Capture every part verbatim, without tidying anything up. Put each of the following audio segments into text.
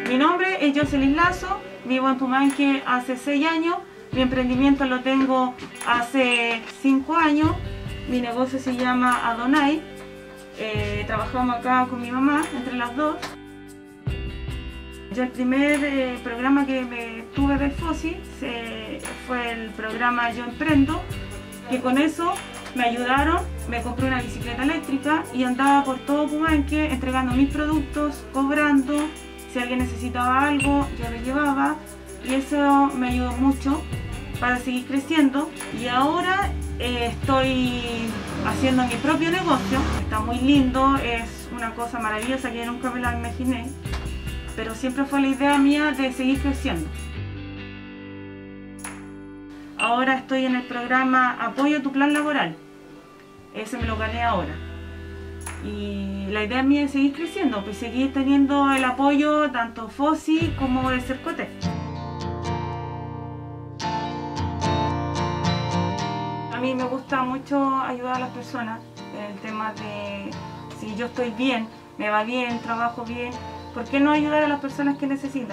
Mi nombre es Jocelyn Lazo, vivo en Pumanque hace seis años, mi emprendimiento lo tengo hace cinco años, mi negocio se llama Adonai, eh, trabajamos acá con mi mamá, entre las dos. Yo el primer eh, programa que me tuve del FOSI se, fue el programa Yo Emprendo, que con eso me ayudaron, me compré una bicicleta eléctrica y andaba por todo Pumanque entregando mis productos, cobrando, si alguien necesitaba algo yo le llevaba y eso me ayudó mucho para seguir creciendo. Y ahora eh, estoy haciendo mi propio negocio, está muy lindo, es una cosa maravillosa que yo nunca me la imaginé, pero siempre fue la idea mía de seguir creciendo. Ahora estoy en el programa Apoyo a tu Plan Laboral, ese me lo gané ahora. Y la idea mía es seguir creciendo, pues seguir teniendo el apoyo tanto FOSI como de Cercotec. A mí me gusta mucho ayudar a las personas, el tema de si yo estoy bien, me va bien, trabajo bien, ¿por qué no ayudar a las personas que necesitan?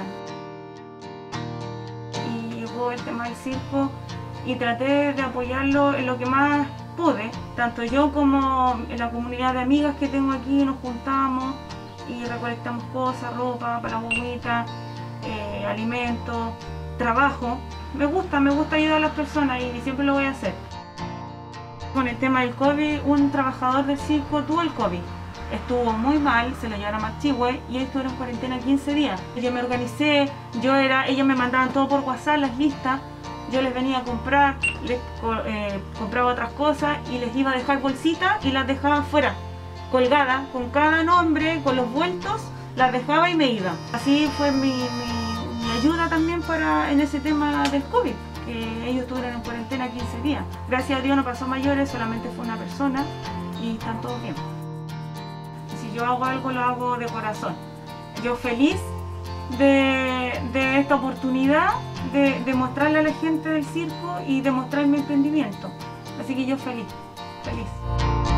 Y llegó el tema del circo y traté de apoyarlo en lo que más pude, tanto yo como en la comunidad de amigas que tengo aquí, nos juntamos y recolectamos cosas, ropa para la guaguita, eh, alimentos, trabajo. Me gusta, me gusta ayudar a las personas y siempre lo voy a hacer. Con el tema del COVID, un trabajador del circo tuvo el COVID. Estuvo muy mal, se lo llevaron a Machihue y estuvo en cuarentena quince días. Yo me organicé, yo era, ellos me mandaban todo por WhatsApp, las listas. Yo les venía a comprar, les eh, compraba otras cosas y les iba a dejar bolsitas y las dejaba afuera, colgadas, con cada nombre, con los vueltos, las dejaba y me iba. Así fue mi, mi, mi ayuda también para, en ese tema del COVID, que ellos estuvieron en cuarentena quince días. Gracias a Dios no pasó a mayores, solamente fue una persona y están todos bien. Si yo hago algo, lo hago de corazón. Yo feliz de, de esta oportunidad de, de mostrarle a la gente del circo y de mostrar mi emprendimiento. Así que yo feliz, feliz.